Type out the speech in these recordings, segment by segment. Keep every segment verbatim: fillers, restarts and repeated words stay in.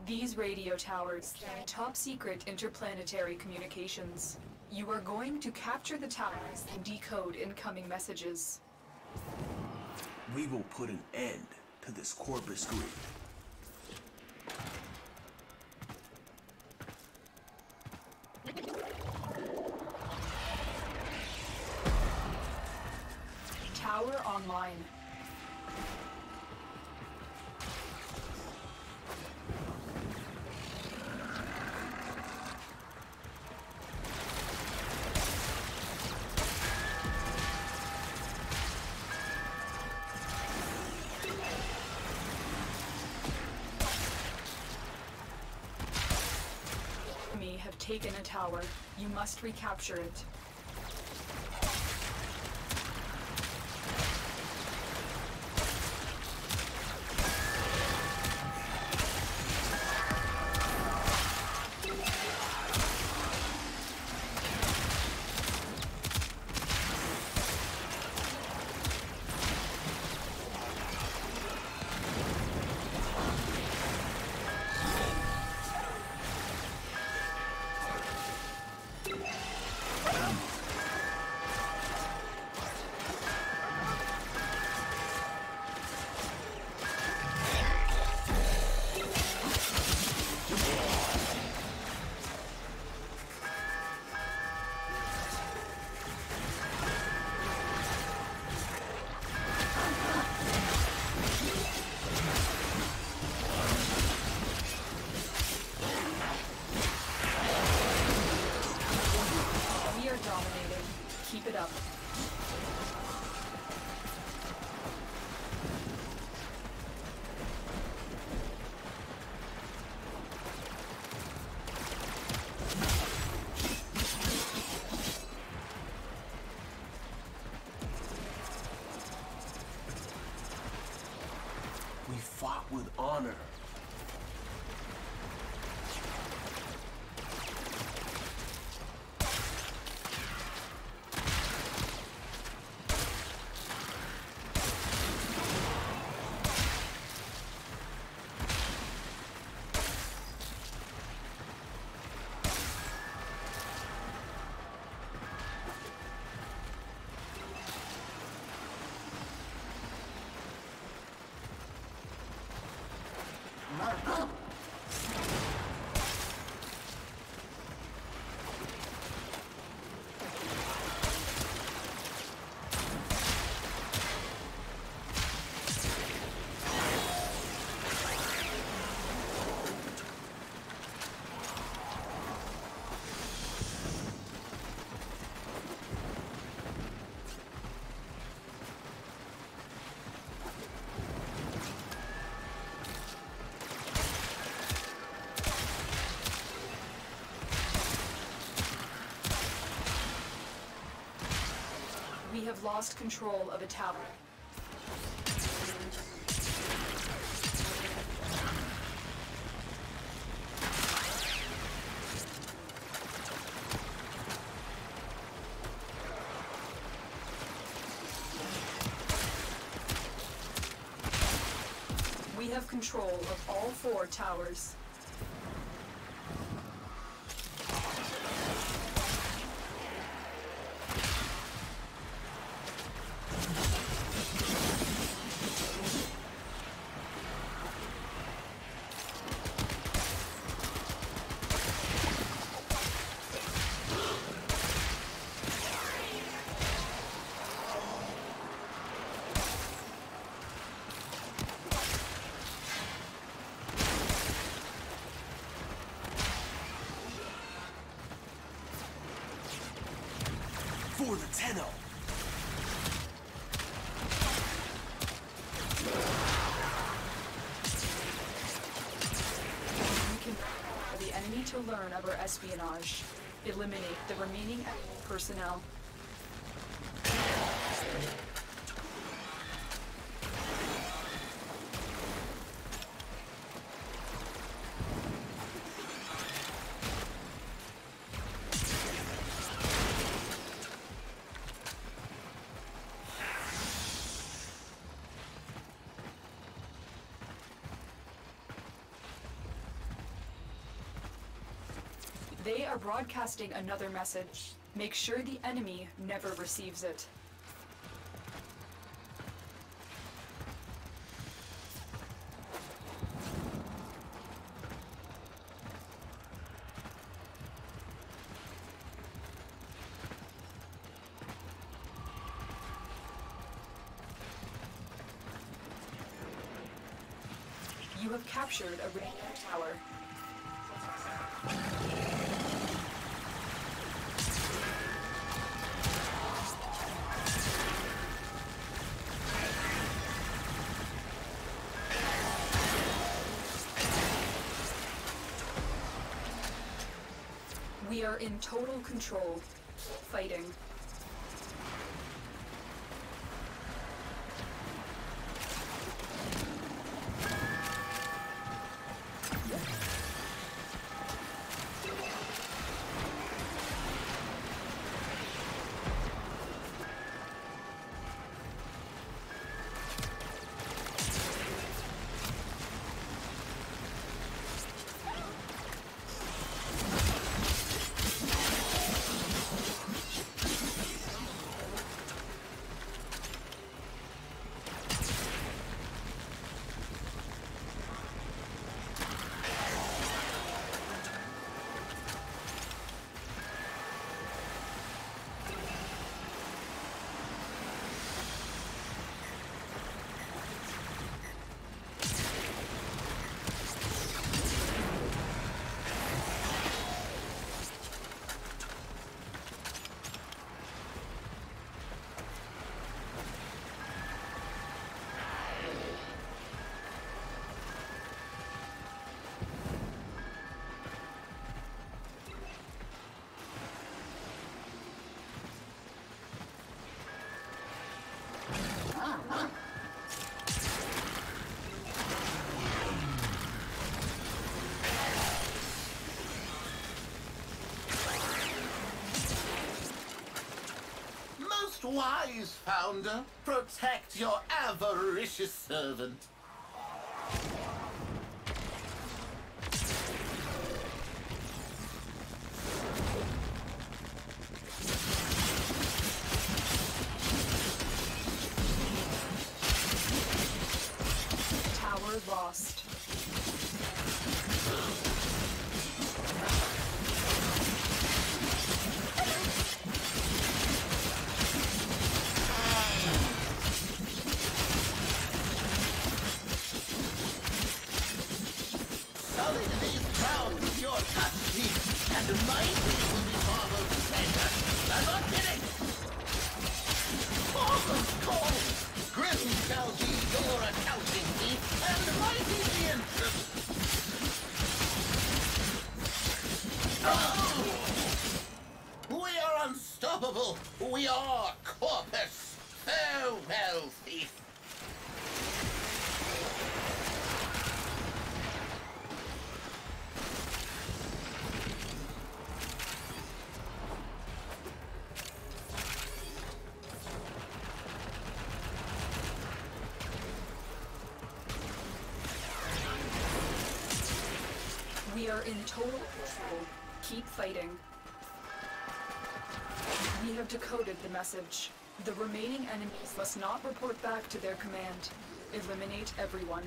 These radio towers carry top-secret interplanetary communications. You are going to capture the towers and decode incoming messages. We will put an end to this Corpus grid. Tower online. Enemy have taken a tower. You must recapture it. Dominating. Keep it up. We fought with honor. We have lost control of a tower. We have control of all four towers. For the Tenno! We can allow the enemy to learn of our espionage. Eliminate the remaining personnel. They are broadcasting another message. Make sure the enemy never receives it. You have captured a radio tower. We are in total control. Fighting. Wise founder, protect your avaricious servant. Tower lost. We are Corpus. Farewell, thief. We are in total control. Keep fighting. We have decoded the message. The remaining enemies must not report back to their command. Eliminate everyone.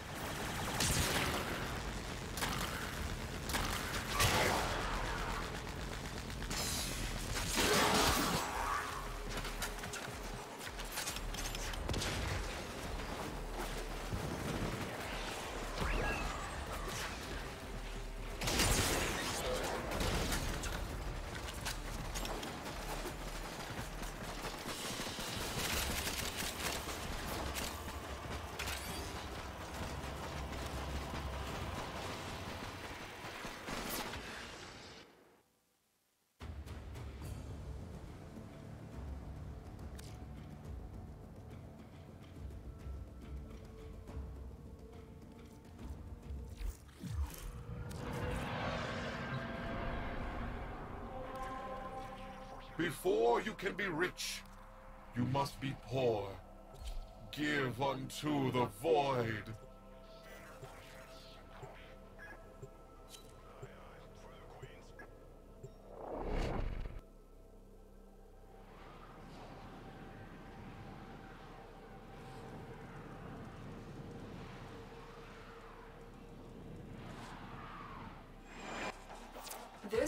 Before you can be rich, you must be poor. Give unto the void.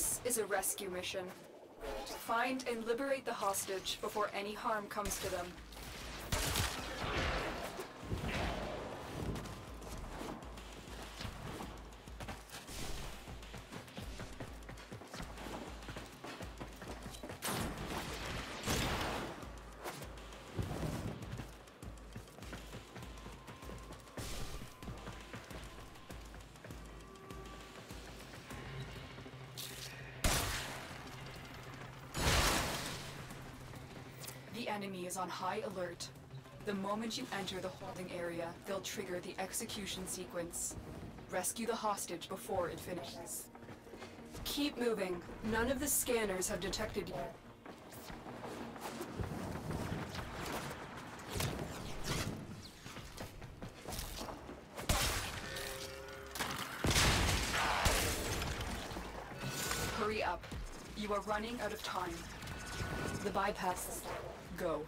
This is a rescue mission. Find and liberate the hostage before any harm comes to them. The enemy is on high alert. The moment you enter the holding area, they'll trigger the execution sequence. Rescue the hostage before it finishes. Keep moving. None of the scanners have detected you. Hurry up. You are running out of time. The bypass. Go.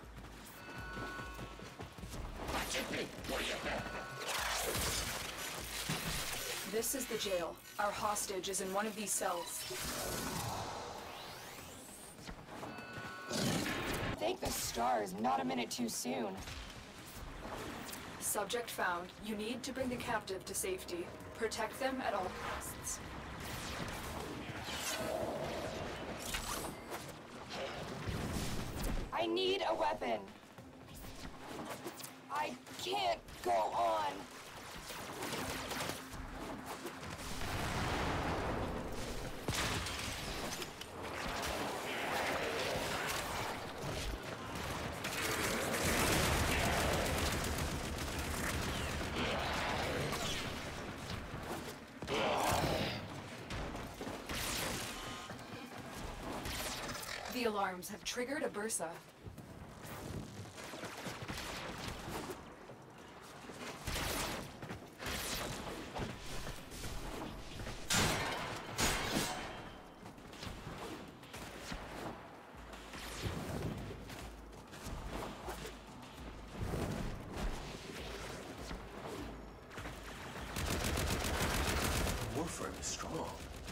This is the jail. Our hostage is in one of these cells. Thank the stars, not a minute too soon. Subject found. You need to bring the captive to safety. Protect them at all costs. I need a weapon. I can't go on. The alarms have triggered a bursa. Warframe is strong.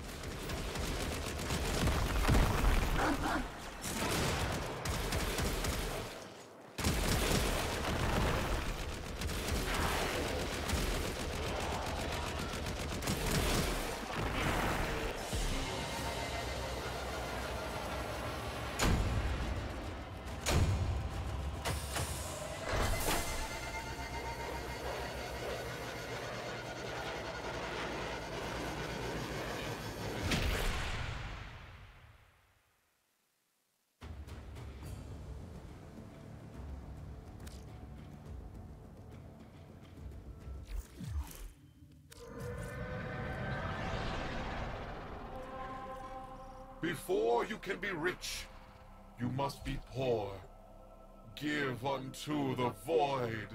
Before you can be rich, you must be poor. Give unto the void.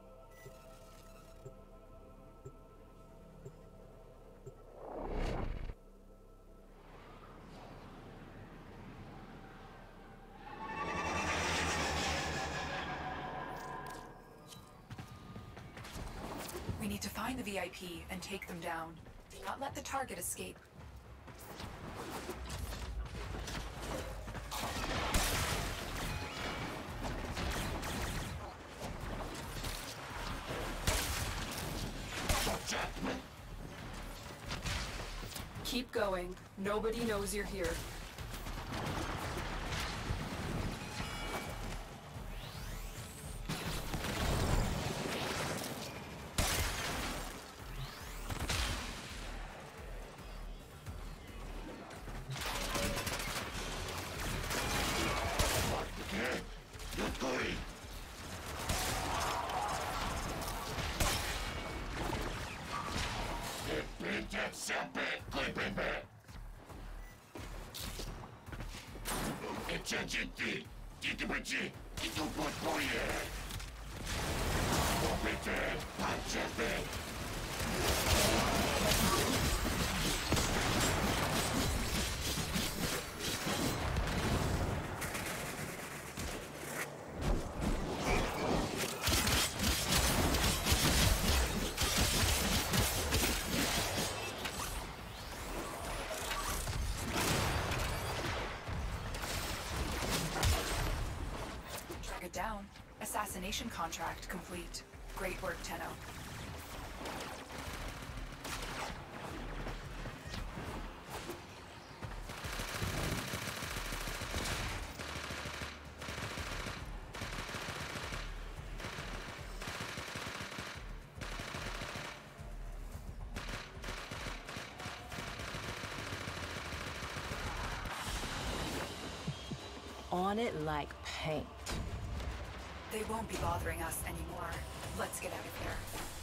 We need to find the V I P and take them down. Do not let the target escape. Keep going. Nobody knows you're here. Target down. Assassination contract complete. Great work, Tenno. On it like paint. They won't be bothering us anymore. Let's get out of here.